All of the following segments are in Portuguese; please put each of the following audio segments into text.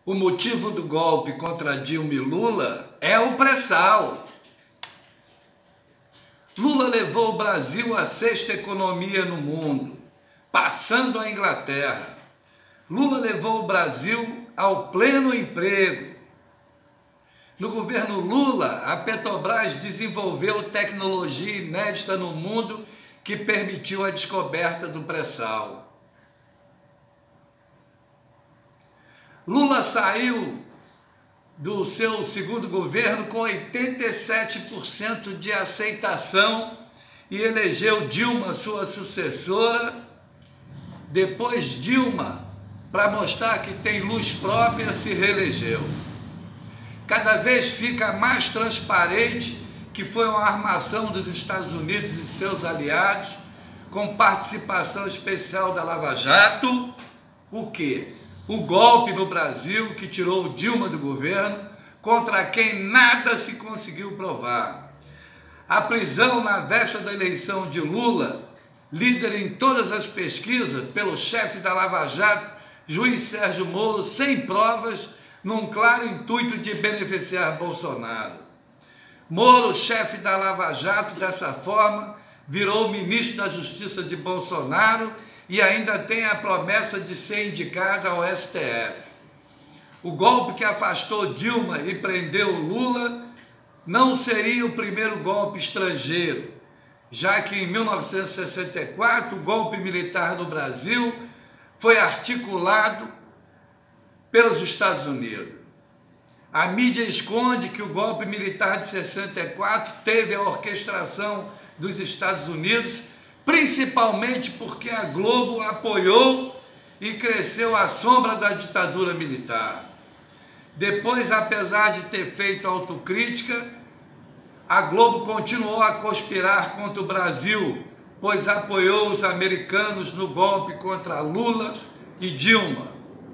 O motivo do golpe contra Dilma e Lula é o pré-sal. Lula levou o Brasil à sexta economia no mundo, passando a Inglaterra. Lula levou o Brasil ao pleno emprego. No governo Lula, a Petrobras desenvolveu tecnologia inédita no mundo que permitiu a descoberta do pré-sal. Lula saiu do seu segundo governo com 87% de aceitação e elegeu Dilma, sua sucessora. Depois Dilma, para mostrar que tem luz própria, se reelegeu. Cada vez fica mais transparente que foi uma armação dos Estados Unidos e seus aliados, com participação especial da Lava Jato. O quê? O golpe no Brasil que tirou Dilma do governo, contra quem nada se conseguiu provar. A prisão na véspera da eleição de Lula, líder em todas as pesquisas, pelo chefe da Lava Jato, juiz Sérgio Moro, sem provas, num claro intuito de beneficiar Bolsonaro. Moro, chefe da Lava Jato, dessa forma, virou ministro da Justiça de Bolsonaro e ainda tem a promessa de ser indicado ao STF. O golpe que afastou Dilma e prendeu Lula não seria o primeiro golpe estrangeiro, já que em 1964 o golpe militar no Brasil foi articulado pelos Estados Unidos. A mídia esconde que o golpe militar de 64 teve a orquestração dos Estados Unidos, principalmente porque a Globo apoiou e cresceu à sombra da ditadura militar. Depois, apesar de ter feito autocrítica, a Globo continuou a conspirar contra o Brasil, pois apoiou os americanos no golpe contra Lula e Dilma.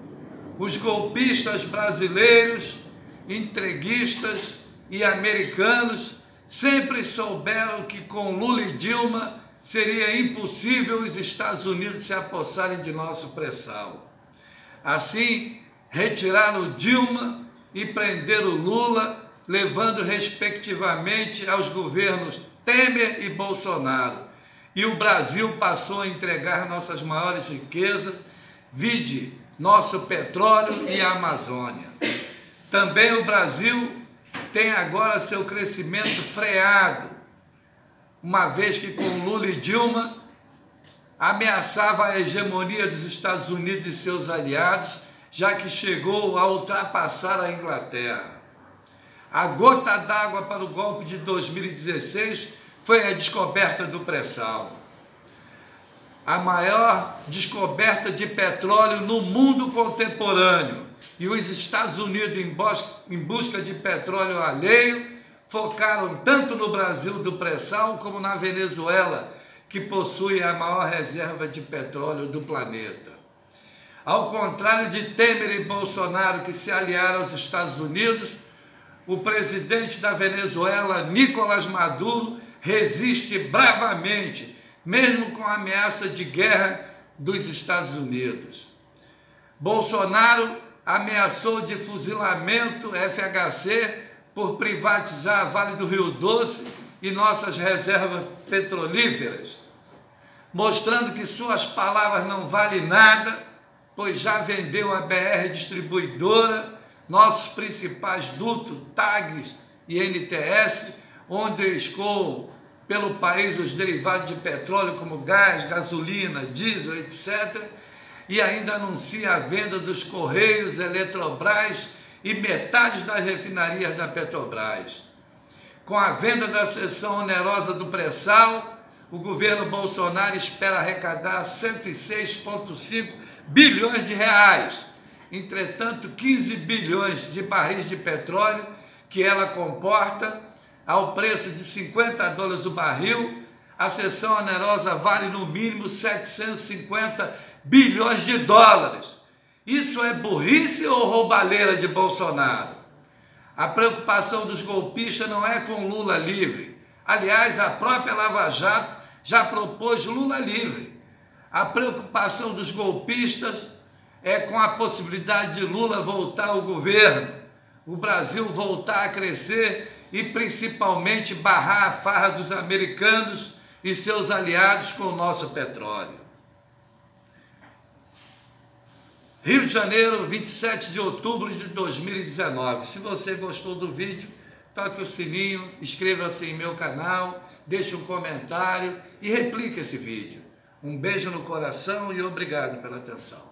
Os golpistas brasileiros, entreguistas e americanos sempre souberam que com Lula e Dilma seria impossível os Estados Unidos se apossarem de nosso pré-sal. Assim, retiraram Dilma e prenderam Lula, levando respectivamente aos governos Temer e Bolsonaro. E o Brasil passou a entregar nossas maiores riquezas, vide nosso petróleo e a Amazônia. Também o Brasil tem agora seu crescimento freado, uma vez que com Lula e Dilma ameaçava a hegemonia dos Estados Unidos e seus aliados, já que chegou a ultrapassar a Inglaterra. A gota d'água para o golpe de 2016 foi a descoberta do pré-sal. A maior descoberta de petróleo no mundo contemporâneo. E os Estados Unidos, em busca de petróleo alheio, focaram tanto no Brasil do pré-sal como na Venezuela, que possui a maior reserva de petróleo do planeta. Ao contrário de Temer e Bolsonaro, que se aliaram aos Estados Unidos, o presidente da Venezuela, Nicolás Maduro, resiste bravamente, mesmo com a ameaça de guerra dos Estados Unidos. Bolsonaro ameaçou de fuzilamento FHC por privatizar a Vale do Rio Doce e nossas reservas petrolíferas, mostrando que suas palavras não valem nada, pois já vendeu a BR Distribuidora, nossos principais dutos, TAGs e NTS, onde escoam pelo país os derivados de petróleo como gás, gasolina, diesel, etc., e ainda anuncia a venda dos Correios, Eletrobras e metade das refinarias da Petrobras. Com a venda da cessão onerosa do pré-sal, o governo Bolsonaro espera arrecadar 106,5 bilhões de reais. Entretanto, 15 bilhões de barris de petróleo que ela comporta, ao preço de $50 o barril, a cessão onerosa vale no mínimo 750 bilhões de dólares. Isso é burrice ou roubalheira de Bolsonaro? A preocupação dos golpistas não é com Lula livre. Aliás, a própria Lava Jato já propôs Lula livre. A preocupação dos golpistas é com a possibilidade de Lula voltar ao governo, o Brasil voltar a crescer e principalmente barrar a farra dos americanos e seus aliados com o nosso petróleo. Rio de Janeiro, 27 de outubro de 2019. Se você gostou do vídeo, toque o sininho, inscreva-se em meu canal, deixe um comentário e replique esse vídeo. Um beijo no coração e obrigado pela atenção.